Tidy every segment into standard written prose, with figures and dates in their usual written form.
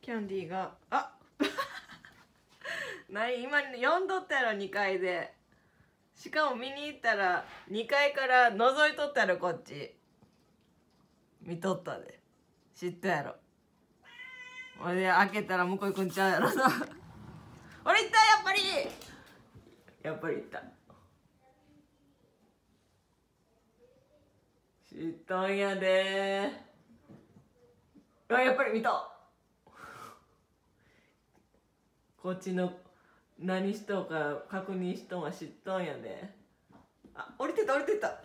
キャンディーが何今呼んどったやろ2階で。しかも見に行ったら2階から覗いとったやろこっち。見とったで。知ったやろ。俺で開けたら向こう行くんちゃうやろな。俺行ったやっぱり。やっぱり行った。知ったんやでー。やっぱり見た。こっちの何しとうか確認しとんは知っとんやで。あ、降りてた降りてた。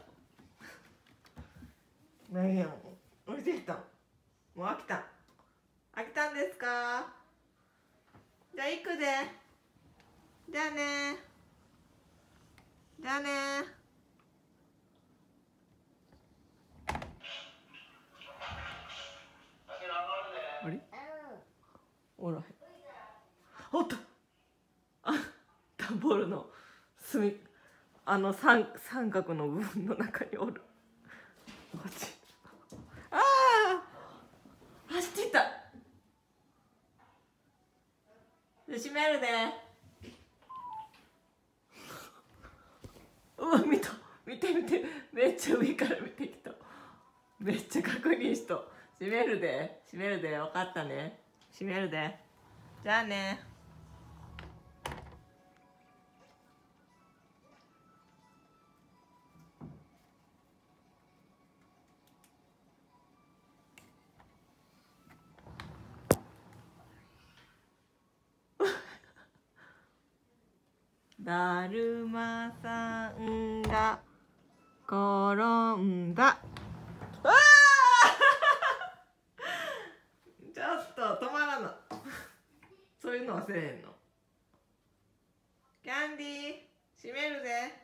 何や降りてきたん。もう飽きたん。飽きたんですか。じゃあ行くで。じゃあね。じゃあね。あれおらへん。おった。段ボールの隅、三角の部分の中におる。こっち。ああ走っていった。閉めるで。うわ見た。見て見て、めっちゃ上から見てきた。めっちゃ確認しと。閉めるで。閉めるで。分かったね。閉めるで。じゃあね。だるまさんが転んだ。うわちょっと止まらな。そういうのはせえへんの。キャンディー閉めるで。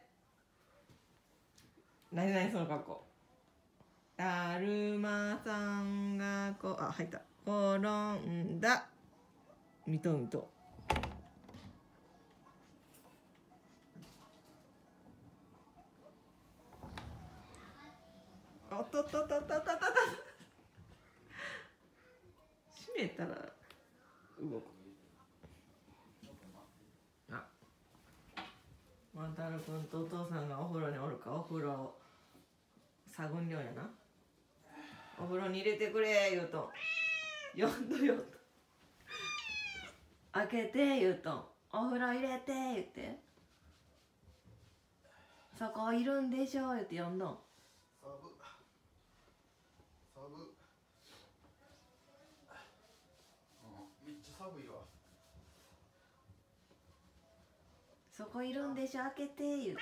何々その格好。だるまさんが入った。転んだ。見と見と。おっとっとっとっとっとっと。閉めたら動く。あ、万太郎くんとお父さんがお風呂におるか、お風呂探んりょうやな。お風呂に入れてくれ言うとん。呼んどよと。開けて言うとん。お風呂入れて言って。そこいるんでしょ言って呼んどん。 めっちゃ寒いわ。 そこいるんでしょ開けて言って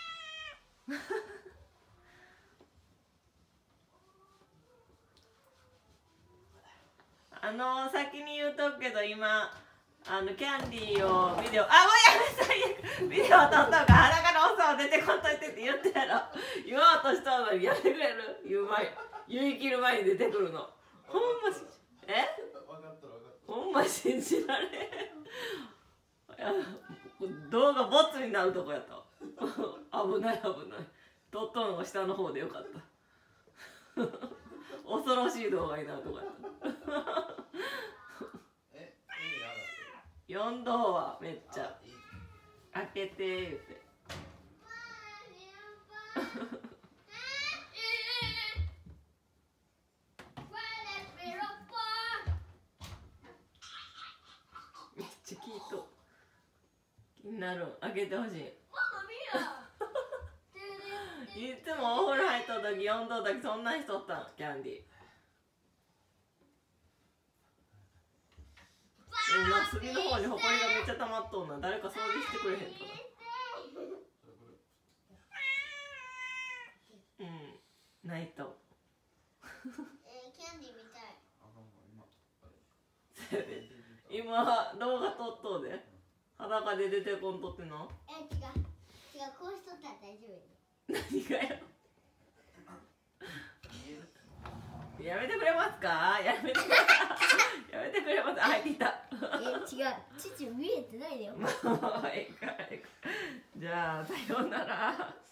な。先に言うとくけど今キャンディーをビデオもうやめ最悪ビデオ撮ったのか裸のおっさんは出てこんといてって言ってやろ。言おうとしたのにやめてくれる。言い切る前に出てくるの。ほんまほんま信じられん。動画ボツになるとこやった。危ない危ない。撮ったのが下の方でよかった。恐ろしい動画になるとこやった。4度はめっちゃ開けて言って。めっちゃ聞いと気になる。開けてほしい。いつもお風呂入った時4度だけそんな人おったんキャンディー。隅の方にホコリがめっちゃ溜まっとんな。誰か掃除してくれへんとな。ないと。 キャンディーみたい。 今動画撮っとうで。裸で出てこんとってな。 違うこうしとったら大丈夫。 何がよ。やめてくれますか。やめてくれます。入ってきた。 違う、父見えてないだよ。 じゃあさようなら。